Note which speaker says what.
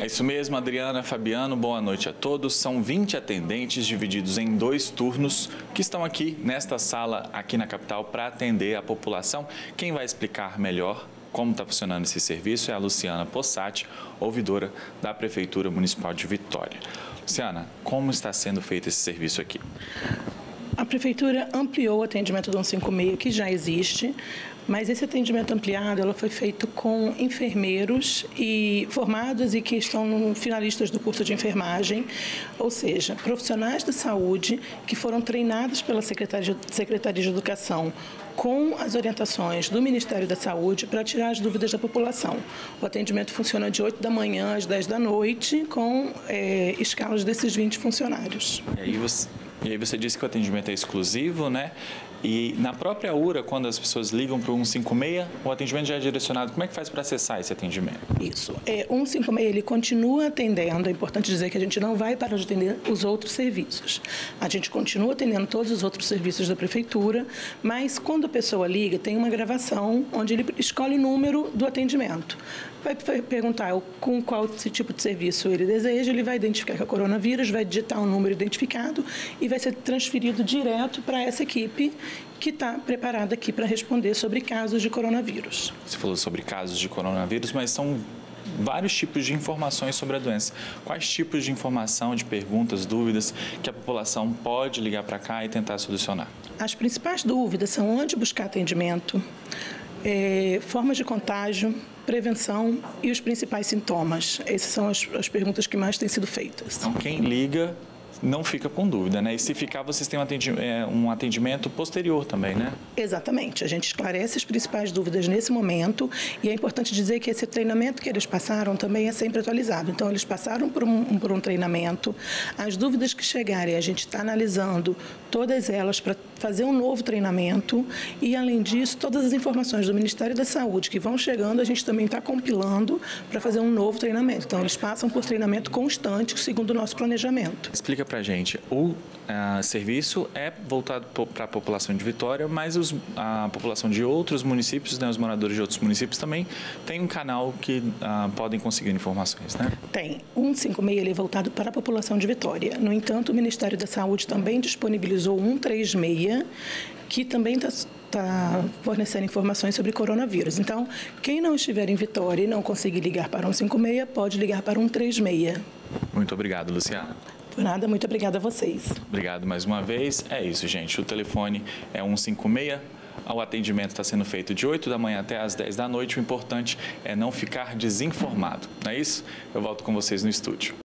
Speaker 1: É isso mesmo, Adriana, Fabiano, boa noite a todos. São 20 atendentes divididos em 2 turnos que estão aqui nesta sala, aqui na capital, para atender a população. Quem vai explicar melhor como está funcionando esse serviço é a Luciana Possati, ouvidora da Prefeitura Municipal de Vitória. Luciana, como está sendo feito esse serviço aqui?
Speaker 2: A Prefeitura ampliou o atendimento do 156, que já existe, mas esse atendimento ampliado ela foi feito com enfermeiros formados e que estão finalistas do curso de enfermagem, ou seja, profissionais da saúde que foram treinados pela Secretaria de Educação com as orientações do Ministério da Saúde para tirar as dúvidas da população. O atendimento funciona de 8 da manhã às 10 da noite, com escalas desses 20 funcionários.
Speaker 1: E aí você disse que o atendimento é exclusivo, né? E na própria URA, quando as pessoas ligam para o 156, o atendimento já é direcionado. Como é que faz para acessar esse atendimento?
Speaker 2: Isso. O 156, ele continua atendendo. É importante dizer que a gente não vai parar de atender os outros serviços. A gente continua atendendo todos os outros serviços da Prefeitura, mas quando a pessoa liga, tem uma gravação onde ele escolhe o número do atendimento. Vai perguntar com qual tipo de serviço ele deseja, ele vai identificar que é coronavírus, vai digitar um número identificado e vai ser transferido direto para essa equipe que está preparada aqui para responder sobre casos de coronavírus.
Speaker 1: Você falou sobre casos de coronavírus, mas são vários tipos de informações sobre a doença. Quais tipos de informação, de perguntas, dúvidas que a população pode ligar para cá e tentar solucionar?
Speaker 2: As principais dúvidas são onde buscar atendimento, formas de contágio, prevenção e os principais sintomas. Essas são as perguntas que mais têm sido feitas.
Speaker 1: Então, quem liga não fica com dúvida, né? E se ficar, vocês têm um atendimento posterior também, né?
Speaker 2: Exatamente. A gente esclarece as principais dúvidas nesse momento e é importante dizer que esse treinamento que eles passaram também é sempre atualizado. Então, eles passaram por um treinamento. As dúvidas que chegarem, a gente está analisando todas elas para fazer um novo treinamento e, além disso, todas as informações do Ministério da Saúde que vão chegando, a gente também está compilando para fazer um novo treinamento. Então, eles passam por treinamento constante, segundo o nosso planejamento.
Speaker 1: Explica para a gente, o serviço é voltado para a população de Vitória, mas a população de outros municípios, né, os moradores de outros municípios também tem um canal que podem conseguir informações, né?
Speaker 2: Tem. O 156 ele é voltado para a população de Vitória. No entanto, o Ministério da Saúde também disponibilizou o 136, que também está fornecendo informações sobre coronavírus. Então, quem não estiver em Vitória e não conseguir ligar para o 156, pode ligar para o 136.
Speaker 1: Muito obrigado, Luciana.
Speaker 2: Por nada, muito obrigada a vocês.
Speaker 1: Obrigado mais uma vez. É isso, gente. O telefone é 156. O atendimento está sendo feito de 8 da manhã até às 10 da noite. O importante é não ficar desinformado. Não é isso? Eu volto com vocês no estúdio.